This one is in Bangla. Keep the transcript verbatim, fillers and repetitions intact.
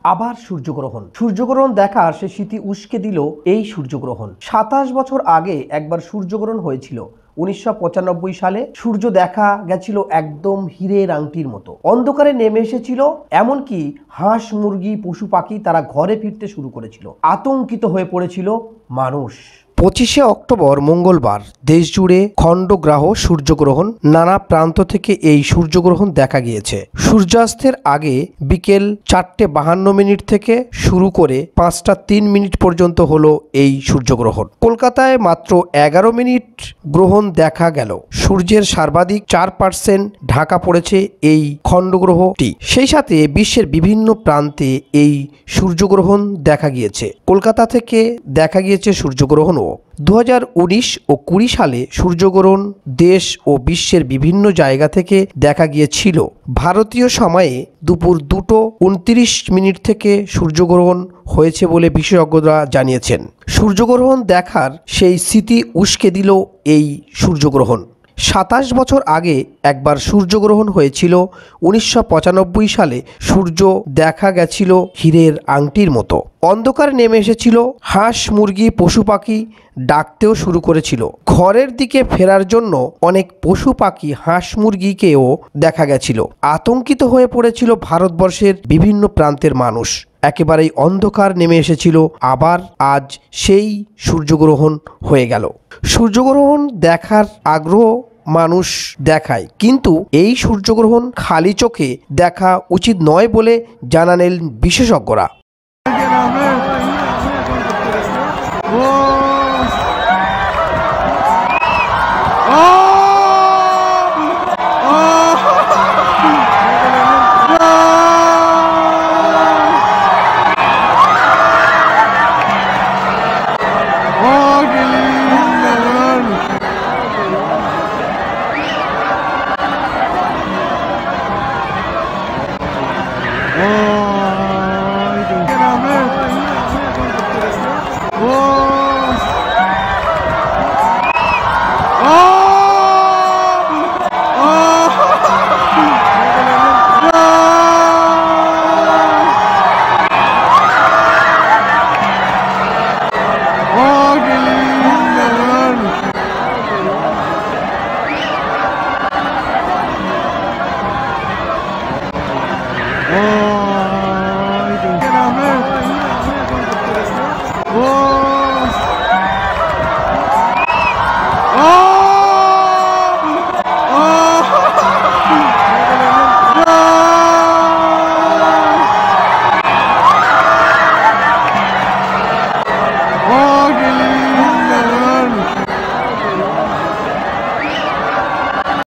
আবার সূর্যগ্রহণ সূর্যগ্রহণ দেখার সে স্মৃতি উস্কে দিল এই সূর্যগ্রহণ। সাতাশ বছর আগে একবার সূর্যগ্রহণ হয়েছিল উনিশশো পঁচানব্বই সালে। সূর্য দেখা গেছিল একদম হীরের আংটির মতো, অন্ধকারে নেমে এসেছিল, এমনকি হাঁস মুরগি পশু পাখি তারা ঘরে ফিরতে শুরু করেছিল। আতঙ্কিত হয়ে পড়েছিল মানুষ। পঁচিশে অক্টোবর মঙ্গলবার দেশজুড়ে খণ্ডগ্রাহ সূর্যগ্রহণ। নানা প্রান্ত থেকে এই সূর্যগ্রহণ দেখা গিয়েছে। সূর্যাস্তের আগে বিকেল চারটে বাহান্ন মিনিট থেকে শুরু করে পাঁচটা তিন মিনিট পর্যন্ত হলো এই সূর্যগ্রহণ। কলকাতায় মাত্র এগারো মিনিট গ্রহণ দেখা গেল। সূর্যের সর্বাধিক চার পার্সেন্ট ঢাকা পড়েছে এই খণ্ডগ্রহটি। সেই সাথে বিশ্বের বিভিন্ন প্রান্তে এই সূর্যগ্রহণ দেখা গিয়েছে। কলকাতা থেকে দেখা গিয়েছে সূর্যগ্রহণও। দু হাজার উনিশ ও কুড়ি সালে সূর্যগ্রহণ দেশ ও বিশ্বের বিভিন্ন জায়গা থেকে দেখা গিয়েছিল। ভারতীয় সময়ে দুপুর দুটো উনত্রিশ মিনিট থেকে সূর্যগ্রহণ হয়েছে বলে বিশেষজ্ঞরা জানিয়েছেন। সূর্যগ্রহণ দেখার সেই স্মৃতি উস্কে দিল এই সূর্যগ্রহণ। সাতাশ বছর আগে একবার সূর্যগ্রহণ হয়েছিল উনিশশো পঁচানব্বই সালে। সূর্য দেখা গেছিল হীরের আংটির মতো, অন্ধকার নেমে এসেছিল, হাঁস মুরগি পশু পাখি ডাকতেও শুরু করেছিল। ঘরের দিকে ফেরার জন্য অনেক পশু পাখি হাঁস মুরগিকেও দেখা গেছিল। আতঙ্কিত হয়ে পড়েছিল ভারতবর্ষের বিভিন্ন প্রান্তের মানুষ। একেবারেই অন্ধকার নেমে এসেছিল। আবার আজ সেই সূর্যগ্রহণ হয়ে গেল। সূর্যগ্রহণ দেখার আগ্রহ মানুষ দেখায়, কিন্তু এই সূর্যগ্রহণ খালি চোখে দেখা উচিত নয় বলে জানালেন বিশেষজ্ঞরা।